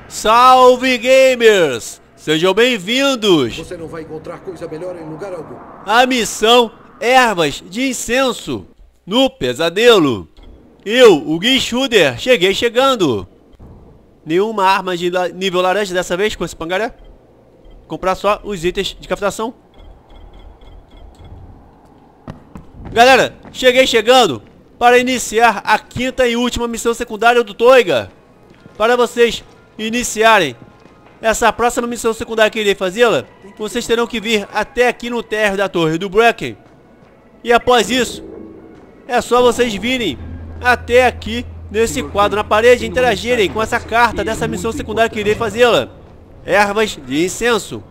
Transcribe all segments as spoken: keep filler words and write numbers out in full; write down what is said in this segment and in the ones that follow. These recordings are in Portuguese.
Salve, gamers! Sejam bem-vindos! Você não vai encontrar coisa melhor em lugar algum. A missão Ervas de Incenso no Pesadelo. Eu, o Gui Schuder, cheguei chegando. Nenhuma arma de la nível laranja dessa vez com esse pangaré. Comprar só os itens de captação. Galera, cheguei chegando para iniciar a quinta e última missão secundária do Toiga. Para vocês iniciarem essa próxima missão secundária que irei fazê-la, vocês terão que vir até aqui no térreo da Torre do Bracken. E após isso, é só vocês virem até aqui nesse quadro na parede e interagirem com essa carta dessa missão secundária que irei fazê-la. Ervas de Incenso.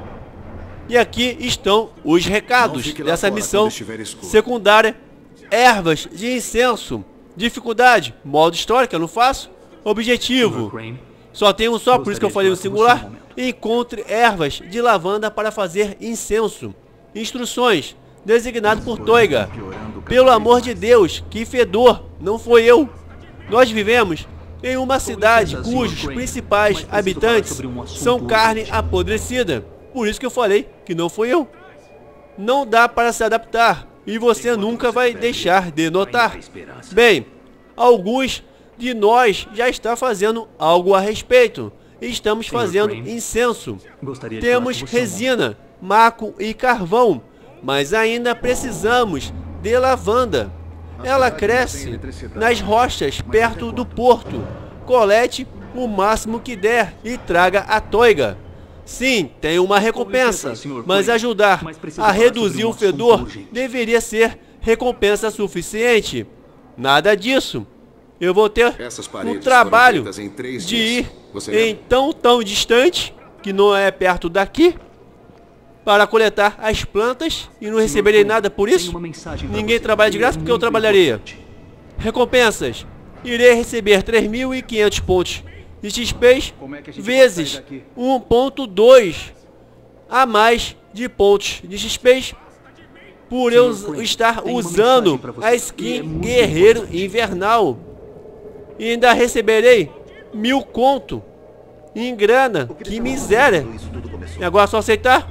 E aqui estão os recados dessa missão secundária Ervas de Incenso. Dificuldade, modo história, que eu não faço. Objetivo, só tem um só, por isso que eu falei no singular. Encontre ervas de lavanda para fazer incenso. Instruções, designado por Toiga. Pelo amor de Deus, que fedor, não foi eu. Nós vivemos em uma cidade cujos principais habitantes são carne apodrecida. Por isso que eu falei que não foi eu. Não dá para se adaptar e você nunca vai deixar de notar. Bem, alguns de nós já está fazendo algo a respeito. Estamos fazendo incenso. Temos resina, maco e carvão, mas ainda precisamos de lavanda. Ela cresce nas rochas perto do porto. Colete o máximo que der e traga a Toiga. Sim, tem uma recompensa, mas ajudar a reduzir o fedor deveria ser recompensa suficiente. Nada disso. Eu vou ter um trabalho de ir em tão tão distante, que não é perto daqui, para coletar as plantas e não receberei nada por isso. Ninguém trabalha de graça porque eu trabalharia. Recompensas. Irei receber três mil e quinhentos pontos de X P vezes um ponto dois a mais de pontos de X P por eu estar usando a skin Guerreiro Invernal. E ainda receberei mil conto em grana. Que miséria. E agora é só aceitar.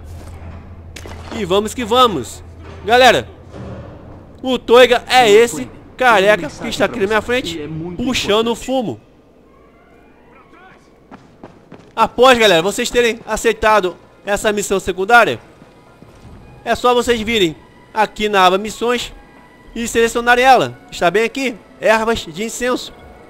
E vamos que vamos. Galera, o Toiga é esse careca que está aqui na minha frente, puxando o fumo. Após, galera, vocês terem aceitado essa missão secundária, é só vocês virem aqui na aba Missões e selecionarem ela. Está bem aqui, Ervas de Incenso.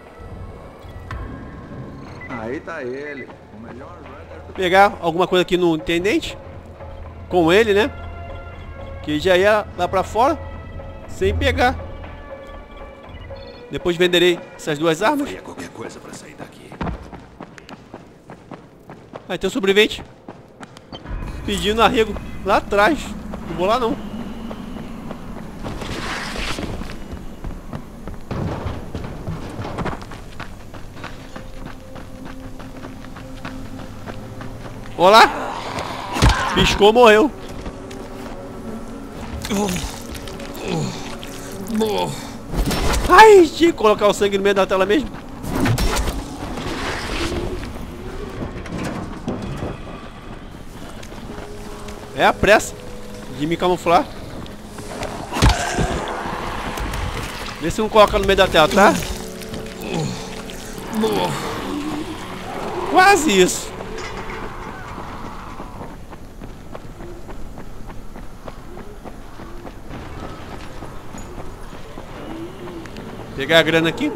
Aí tá ele. O melhor... Pegar alguma coisa aqui no intendente com ele, né? Que já ia lá pra fora sem pegar. Depois venderei essas duas armas. Qualquer coisa pra sair daqui. Aí tem um sobrevivente pedindo arrego lá atrás. Não vou lá não. Olá! Piscou, morreu. Ai, tinha que colocar o sangue no meio da tela mesmo. É a pressa de me camuflar. Vê se não coloca no meio da tela, tá? Quase isso. Pegar a grana aqui.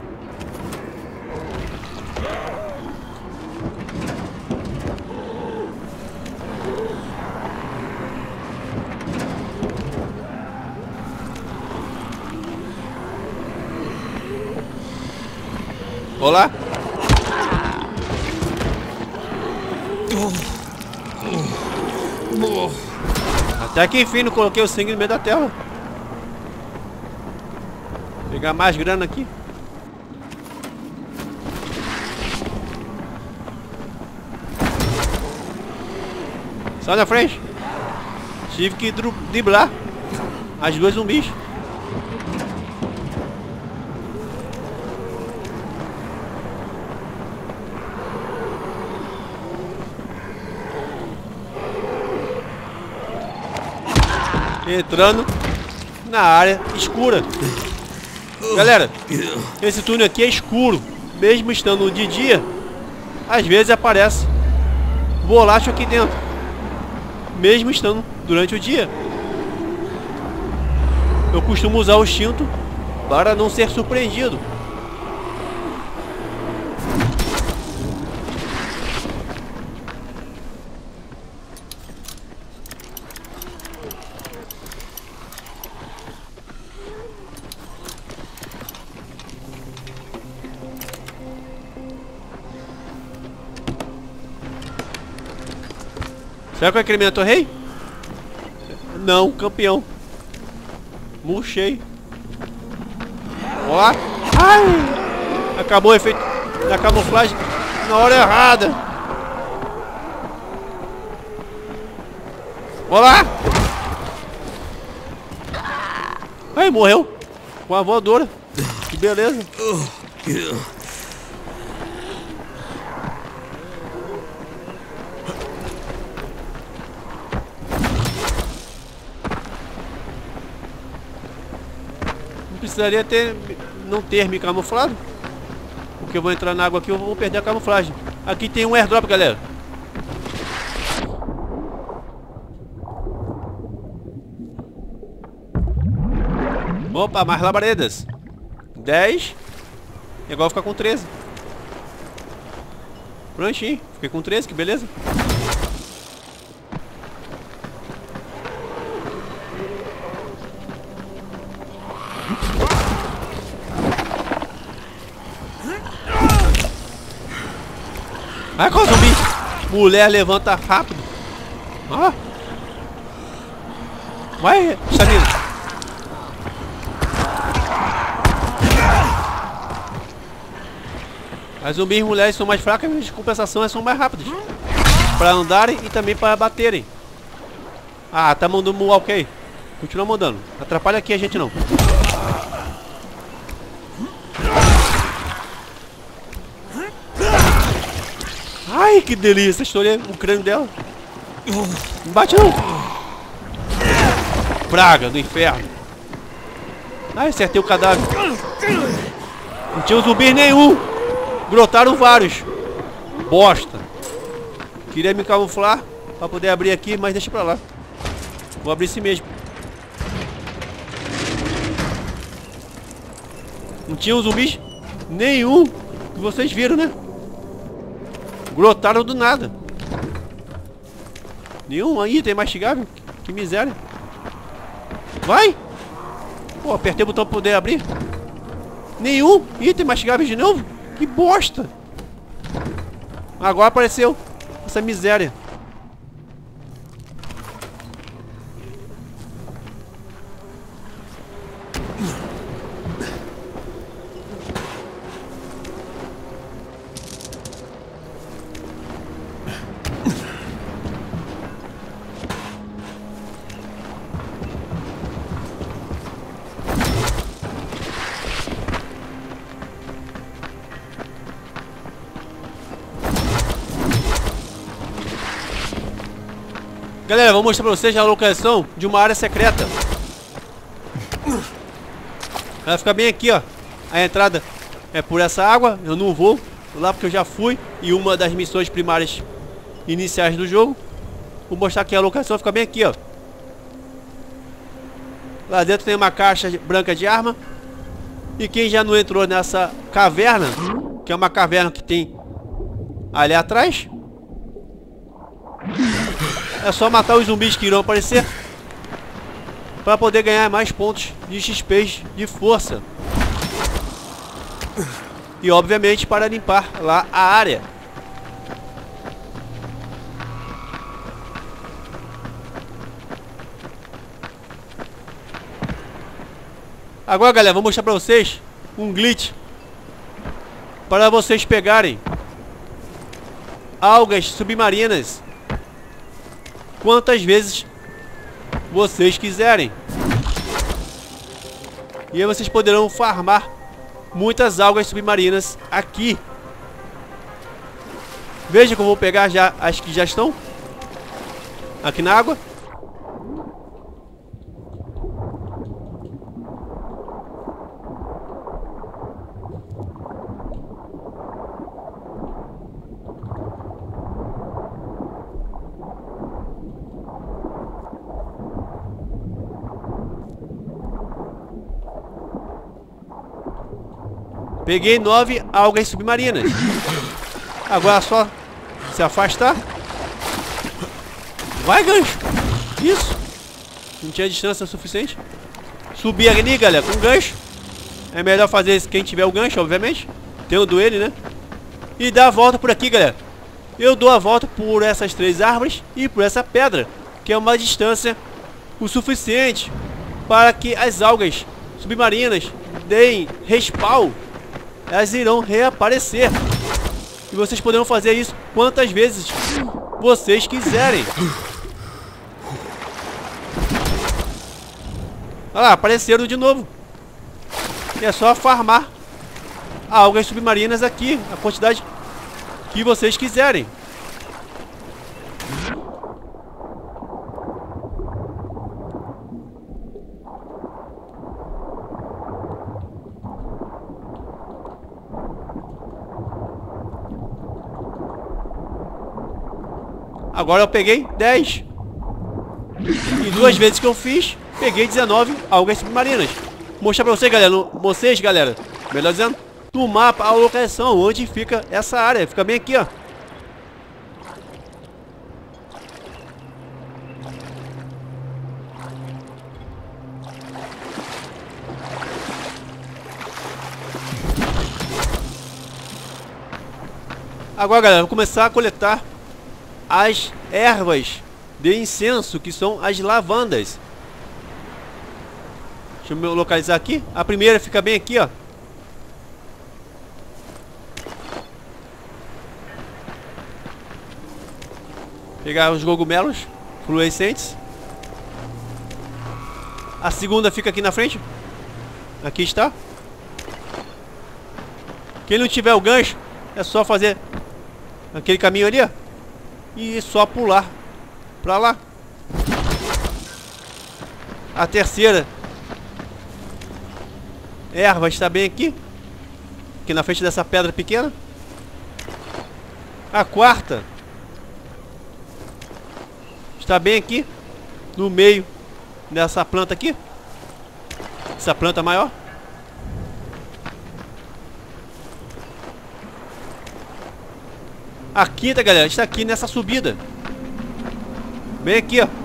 Olá. Até que enfim não coloquei o sangue no meio da tela. Pegar mais grana aqui. Sai da frente. Tive que driblar as duas zumbis. entrando na área escura. Galera, esse túnel aqui é escuro. Mesmo estando de dia, às vezes aparece volátil aqui dentro, mesmo estando durante o dia. Eu costumo usar o instinto para não ser surpreendido. Será que eu incremento o rei? Não, campeão. Murchei. Ó. Ai! Acabou o efeito da camuflagem na hora errada. Olá! Ai, morreu. Com a voadora. Que beleza. Precisaria ter, não ter me camuflado, porque eu vou entrar na água aqui, eu vou perder a camuflagem. Aqui tem um airdrop, galera. Opa, mais labaredas. dez. E agora ficar com treze. Pranchinho, fiquei com treze, que beleza. Vai com o zumbi. Mulher levanta rápido. Ó. Vai, Samira. As zumbis mulheres são mais fracas, mas de compensação elas são mais rápidas. Para andarem e também para baterem. Ah, tá mandando um ok. Continua mandando. Atrapalha aqui a gente não. Ai, que delícia, estourei o crânio dela. Não bate não. Praga do inferno. Ai, acertei o cadáver. Não tinha zumbi nenhum. Brotaram vários. Bosta. Queria me camuflar pra poder abrir aqui, mas deixa pra lá. Vou abrir esse mesmo. Não tinha zumbis nenhum. Que vocês viram, né? Brotaram do nada. Nenhum item mastigável. Que miséria. Vai. Pô, apertei o botão pra poder abrir. Nenhum item mastigável de novo. Que bosta. Agora apareceu essa miséria. Galera, vou mostrar pra vocês a localização de uma área secreta. Ela fica bem aqui, ó. A entrada é por essa água. Eu não vou lá porque eu já fui em uma das missões primárias iniciais do jogo. Vou mostrar aqui a localização, fica bem aqui, ó. Lá dentro tem uma caixa branca de arma. E quem já não entrou nessa caverna, que é uma caverna que tem ali atrás, é só matar os zumbis que irão aparecer para poder ganhar mais pontos de X P de força. E obviamente para limpar lá a área. Agora, galera, vou mostrar para vocês um glitch para vocês pegarem algas submarinas quantas vezes vocês quiserem. E aí vocês poderão farmar muitas algas submarinas aqui. Veja que eu vou pegar já as que já estão aqui na água. Peguei nove algas submarinas. Agora é só se afastar. Vai, gancho. Isso. Não tinha distância suficiente. Subir ali, galera, com gancho. É melhor fazer isso quem tiver o gancho, obviamente. Tendo ele, né? E dar a volta por aqui, galera. Eu dou a volta por essas três árvores e por essa pedra, que é uma distância o suficiente para que as algas submarinas deem respawn. Elas irão reaparecer. E vocês poderão fazer isso quantas vezes vocês quiserem. Olha lá, apareceram de novo. E é só farmar algas submarinas aqui, a quantidade que vocês quiserem. Agora eu peguei dez. E duas vezes que eu fiz, peguei dezenove algas submarinas. Vou mostrar pra vocês, galera, no, vocês, galera, melhor dizendo, no mapa a locação onde fica essa área. Fica bem aqui, ó. Agora, galera, vou começar a coletar as ervas de incenso, que são as lavandas. Deixa eu localizar aqui. A primeira fica bem aqui, ó. Pegar os cogumelos fluorescentes. A segunda fica aqui na frente. Aqui está. Quem não tiver o gancho, é só fazer aquele caminho ali, ó, e só pular pra lá. A terceira erva está bem aqui, aqui na frente dessa pedra pequena. A quarta está bem aqui no meio dessa planta aqui, essa planta maior. A quinta, galera, está aqui nessa subida, bem aqui, ó.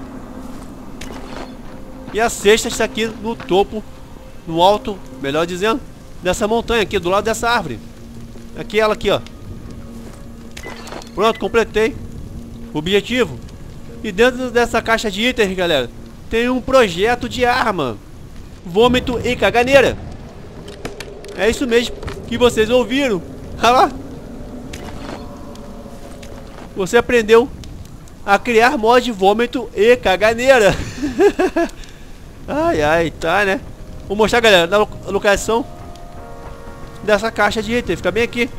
E a sexta está aqui no topo, no alto, melhor dizendo, dessa montanha aqui, do lado dessa árvore. Aqui ela aqui, ó. Pronto, completei o objetivo. E dentro dessa caixa de itens, galera, tem um projeto de arma: vômito e caganeira. É isso mesmo que vocês ouviram. Olha lá. Você aprendeu a criar mod de vômito e caganeira. Ai, ai, tá, né? Vou mostrar, galera, na localização dessa caixa de item. Fica bem aqui.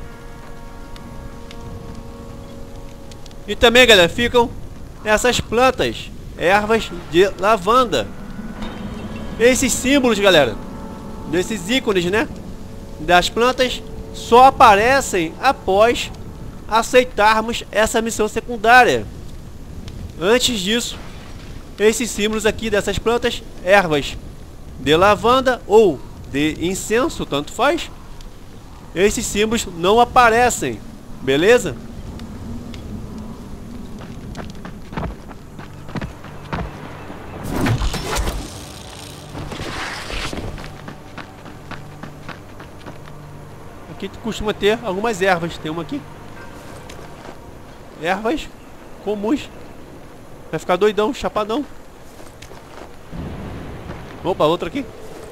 E também, galera, ficam essas plantas, ervas de lavanda. Esses símbolos, galera, desses ícones, né, das plantas, só aparecem após aceitarmos essa missão secundária. Antes disso, esses símbolos aqui dessas plantas, ervas de lavanda ou de incenso, tanto faz, esses símbolos não aparecem, beleza? Aqui costuma ter algumas ervas. Tem uma aqui. Ervas comuns. Vai ficar doidão, chapadão. Opa, outra aqui.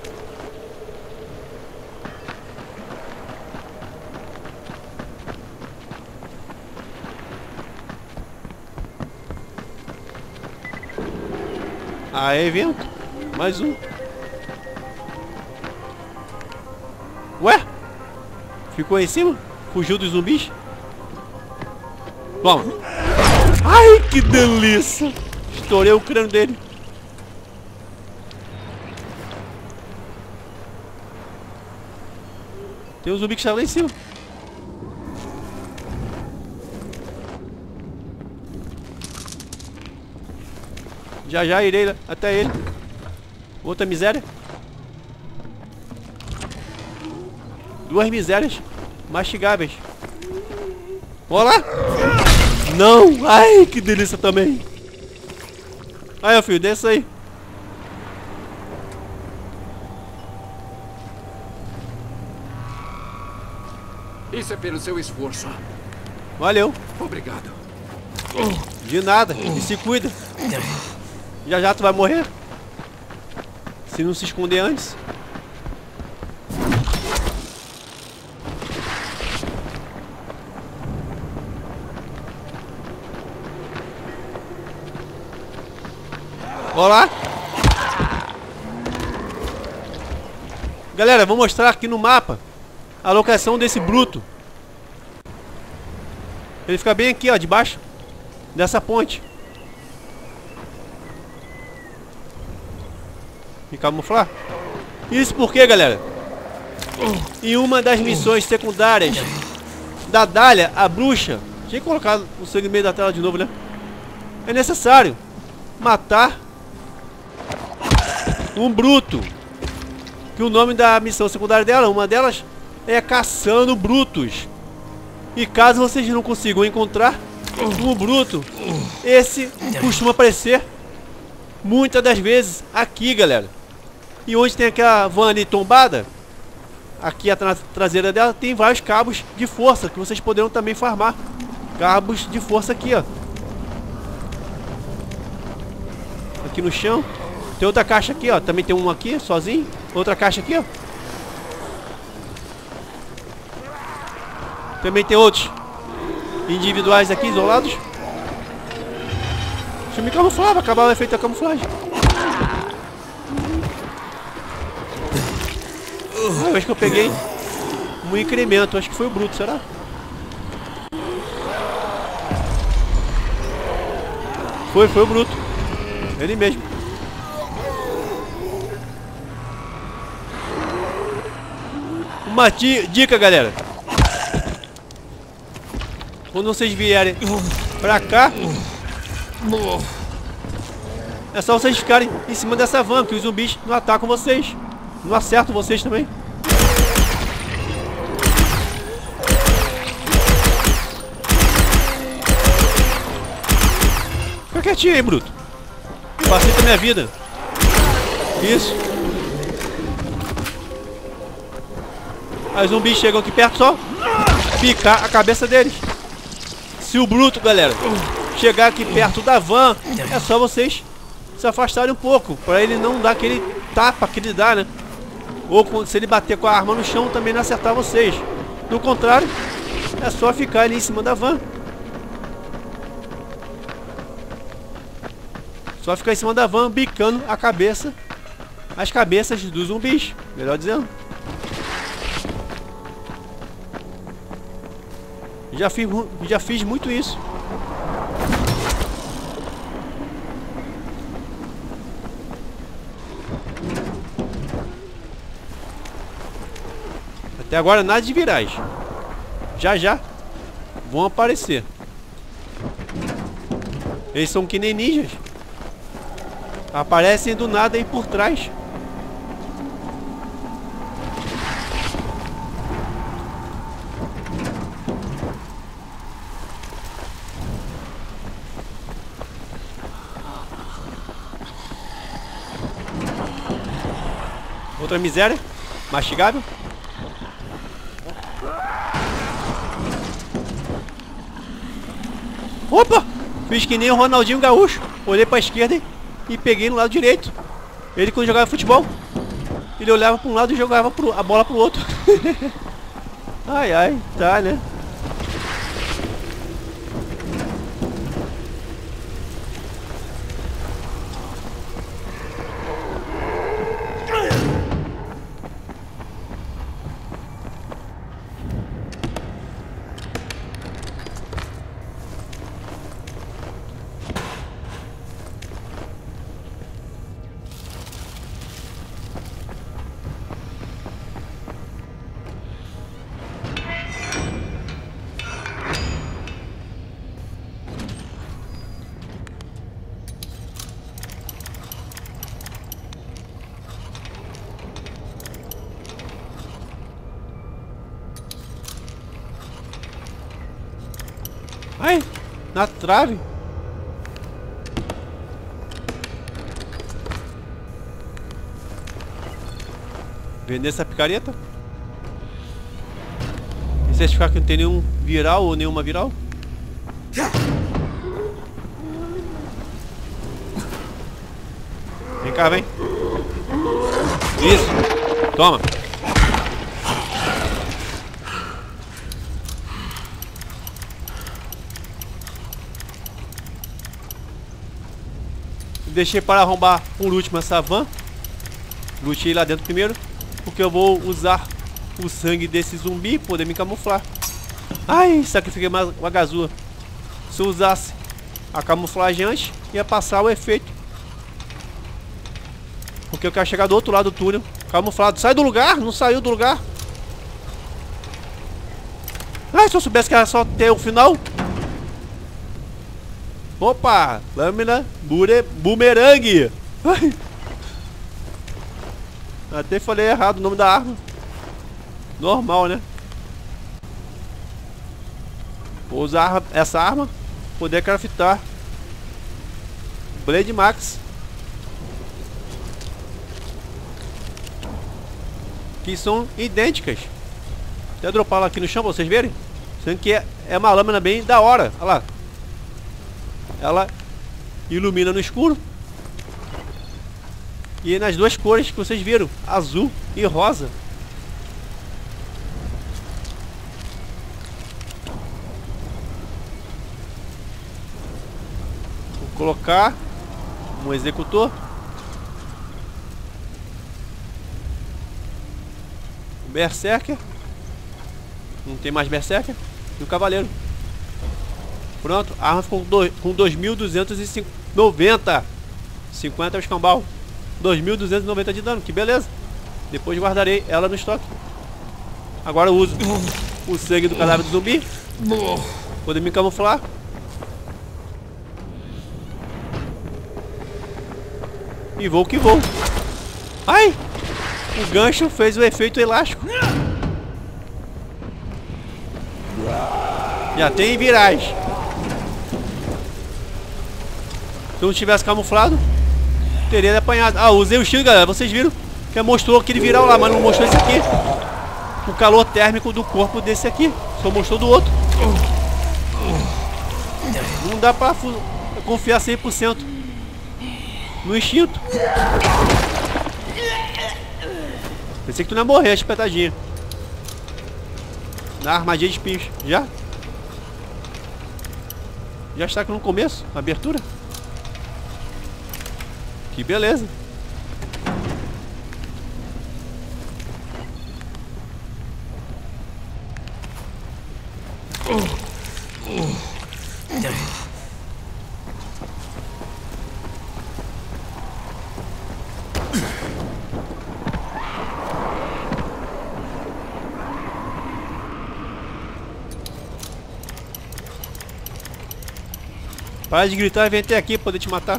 Aê, vento. Mais um. Ué? Ficou aí em cima? Fugiu dos zumbis? Vamos. Ai, que delícia! Estourei o crânio dele. Tem um zumbi que está lá em cima. Já já irei até ele. Outra miséria. Duas misérias mastigáveis. Olha lá. Não. Ai, que delícia também. Aí, meu filho, desce aí. Isso é pelo seu esforço. Valeu. Obrigado. De nada. E se cuida. Já já tu vai morrer. Se não se esconder antes. Olá. Galera, vou mostrar aqui no mapa a locação desse bruto. Ele fica bem aqui, ó, debaixo dessa ponte. E camuflar. Isso porque, galera, em uma das missões secundárias da Dália, a bruxa, tinha que colocar o sangue no meio da tela de novo, né? É necessário matar um bruto. Que o nome da missão secundária dela, uma delas, é Caçando Brutos. E caso vocês não consigam encontrar um bruto, esse costuma aparecer muitas das vezes aqui, galera. E onde tem aquela van ali tombada, aqui a tra traseira dela, tem vários cabos de força que vocês poderão também farmar. Cabos de força aqui, ó. Aqui no chão. Tem outra caixa aqui, ó. Também tem um aqui, sozinho. Outra caixa aqui, ó. Também tem outros individuais aqui, isolados. Deixa eu me camuflar, vai acabar o efeito da camuflagem. Ah, eu acho que eu peguei um incremento. Acho que foi o bruto, será? Foi, foi o bruto. Ele mesmo. Uma dica, galera. Quando vocês vierem pra cá, é só vocês ficarem em cima dessa van, que os zumbis não atacam vocês. Não acertam vocês também. Fica quietinho aí, bruto. Facilita a minha vida. Isso. Aí os zumbis chegam aqui perto, só picar a cabeça deles. Se o bruto, galera, chegar aqui perto da van, é só vocês se afastarem um pouco, para ele não dar aquele tapa que ele dá, né? Ou se ele bater com a arma no chão, também não acertar vocês. Do contrário, é só ficar ali em cima da van. Só ficar em cima da van, bicando a cabeça, as cabeças dos zumbis, melhor dizendo. Já fiz, já fiz muito isso. Até agora nada de virais. Já já vão aparecer. Eles são que nem ninjas. Aparecem do nada aí por trás. Outra miséria. Mastigável. Opa! Fiz que nem o Ronaldinho Gaúcho. Olhei pra esquerda e peguei no lado direito. Ele, quando jogava futebol, ele olhava pra um lado e jogava pro, a bola pro outro. Ai, ai, tá, né? Ai, na trave. Vender essa picareta. E certificar que não tem nenhum viral ou nenhuma viral. Vem cá, vem. Isso. Toma. Deixei para arrombar por último essa van. Lutei lá dentro primeiro, porque eu vou usar o sangue desse zumbi para poder me camuflar. Ai, sacrifiquei mais uma gazua. Se eu usasse a camuflagem antes, ia passar o efeito. Porque eu quero chegar do outro lado do túnel camuflado. Sai do lugar? Não saiu do lugar. Ai, se eu soubesse que era só ter o final. Opa, lâmina bure, boomerang. Ai. Até falei errado o nome da arma. Normal, né? Vou usar essa arma, poder craftar Blade Max, que são idênticas. Até dropar ela aqui no chão pra vocês verem. Sendo que é, é uma lâmina bem da hora. Olha lá. Ela ilumina no escuro. E nas duas cores que vocês viram, azul e rosa. Vou colocar um executor. Um berserker. Não tem mais berserker. E o cavaleiro. Pronto, a arma ficou com dois mil duzentos e noventa. cinquenta é o escambau. dois mil duzentos e noventa de dano, que beleza. Depois guardarei ela no estoque. Agora eu uso o sangue do cadáver do zumbi, poder me camuflar. E vou que vou. Ai! O gancho fez o efeito elástico. Já tem virais. Se eu não tivesse camuflado, teria apanhado. Ah, usei o shield, galera. Vocês viram que mostrou aquele viral lá, mas não mostrou esse aqui. O calor térmico do corpo desse aqui. Só mostrou do outro. Não dá pra confiar cem por cento no instinto. Pensei que tu não ia morrer, a espetadinha. Na armadilha de espinhos. Já? Já está aqui no começo, na abertura. Que beleza. Para de gritar e vem até aqui pra poder te matar.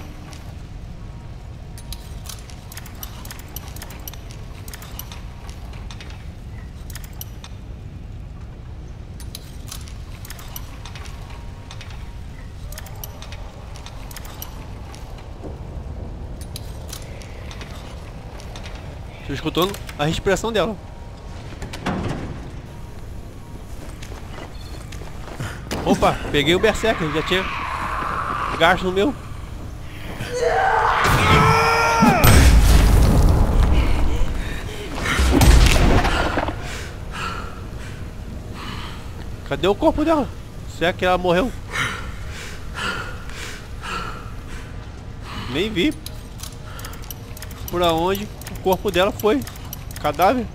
Estou escutando a respiração dela. Opa, peguei o berserker, já tinha gasto no meu. Cadê o corpo dela? Será que ela morreu? Nem vi por aonde o corpo dela foi. Cadáver.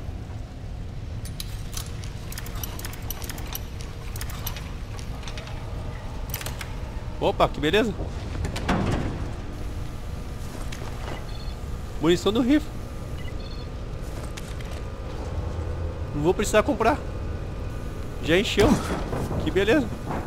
Opa, que beleza. Munição do rifle. Não vou precisar comprar. Já encheu. Que beleza.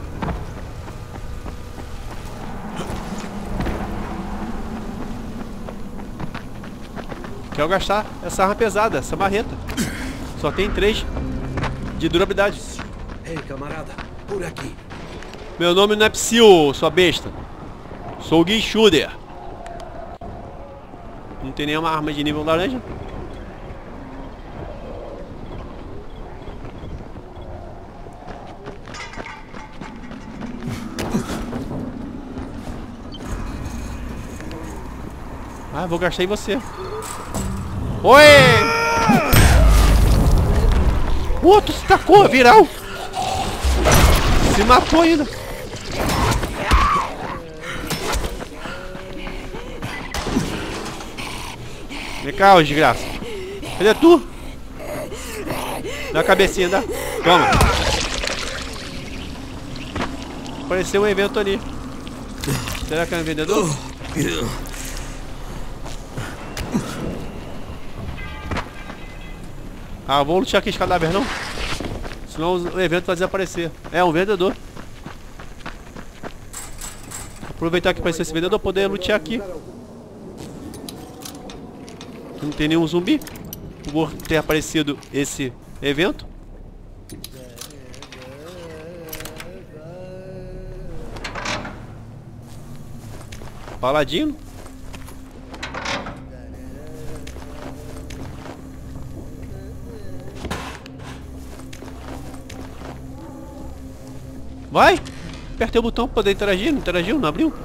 Quero gastar essa arma pesada, essa marreta. Só tem três de durabilidade. Ei, camarada, por aqui. Meu nome não é Psyu, sua besta. Sou o Gui Shooter. Não tem nenhuma arma de nível laranja. Ah, vou gastar em você. Oi! O outro se tacou, viral. Se matou ainda. Vem cá, ô desgraça. Cadê tu? Dá a cabecinha, dá. Toma. Apareceu um evento ali. Será que é um vendedor? Ah, vou lutear aqui esse cadáver não. Senão o evento vai desaparecer. É um vendedor. Aproveitar que apareceu esse vendedor, poder lutear aqui. Não tem nenhum zumbi por ter aparecido esse evento. Paladino. Vai! Apertei o botão para poder interagir. Não interagiu? Não abriu?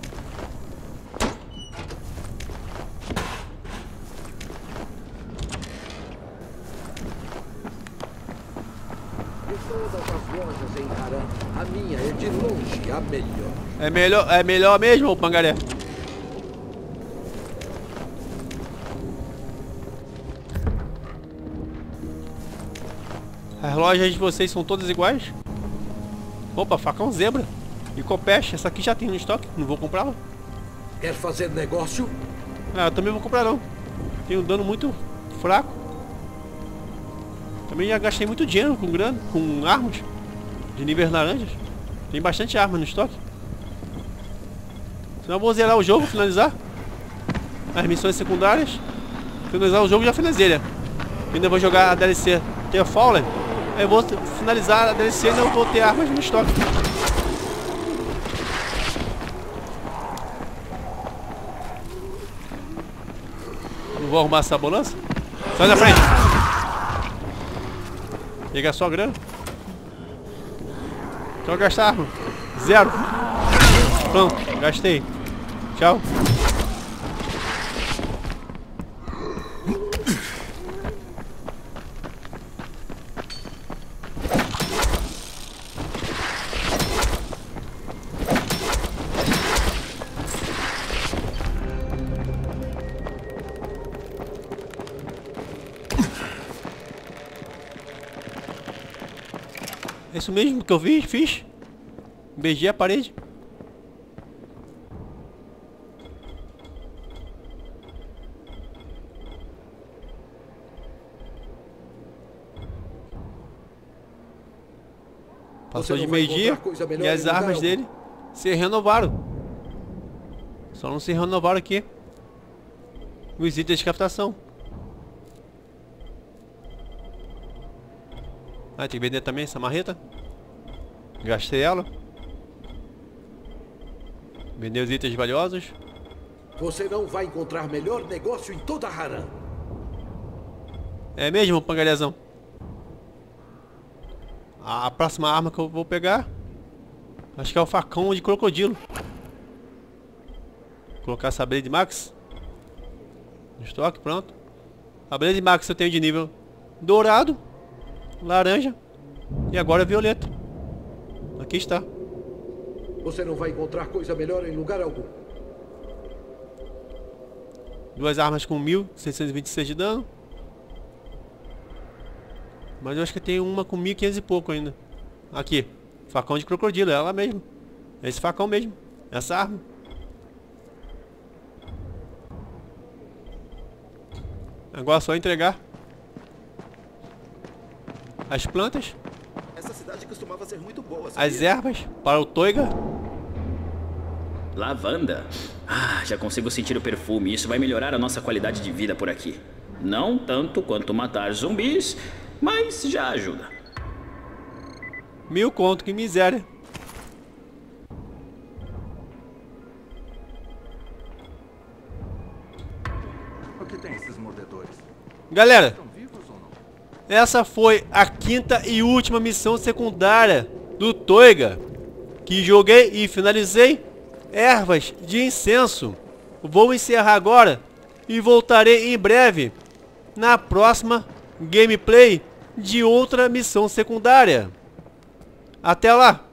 De todas as lojas em Harã, a minha é de longe a melhor. É melhor, é melhor mesmo, ô pangaré? As lojas de vocês são todas iguais? Opa, facão zebra e copeche. Essa aqui já tem no estoque, não vou comprá-la. Quer fazer negócio? Ah, eu também vou comprar não. Tem um dano muito fraco. Também já gastei muito dinheiro com grana, com armas de níveis laranjas. Tem bastante arma no estoque. Senão eu vou zerar o jogo, finalizar as missões secundárias. Finalizar o jogo e já finalizei, né? Ainda vou jogar a D L C The Fallen. Aí eu vou finalizar a D L C e ainda vou ter armas no estoque. Não vou arrumar essa balança. Sai da frente. Pegar só a grana. Então gastar arma. Zero. Pronto, gastei. Tchau. É isso mesmo que eu vi, fiz. Beijei a parede. Passou de meio-dia e as armas dele se renovaram. Só não se renovaram aqui os itens de captação. Ah, tem que vender também essa marreta. Gastei ela. Vender os itens valiosos. Você não vai encontrar melhor negócio em toda Harã. É mesmo, pangalhazão? A próxima arma que eu vou pegar, acho que é o facão de crocodilo. Vou colocar essa Blade Max no estoque, pronto. A Blade Max eu tenho de nível dourado, laranja e agora violeta. Aqui está. Você não vai encontrar coisa melhor em lugar algum. Duas armas com mil seiscentos e vinte e seis de dano. Mas eu acho que tem uma com mil e quinhentos e pouco ainda. Aqui, facão de crocodilo, é ela mesmo. É esse facão mesmo, essa arma. Agora é só entregar as plantas, essa cidade costumava ser muito boa, as ervas para o Toiga. Lavanda? Ah, já consigo sentir o perfume. Isso vai melhorar a nossa qualidade de vida por aqui. Não tanto quanto matar zumbis, mas já ajuda. Mil conto, que miséria. Galera, essa foi a quinta e última missão secundária do Toiga, que joguei e finalizei. Ervas de incenso. Vou encerrar agora e voltarei em breve na próxima gameplay de outra missão secundária. Até lá!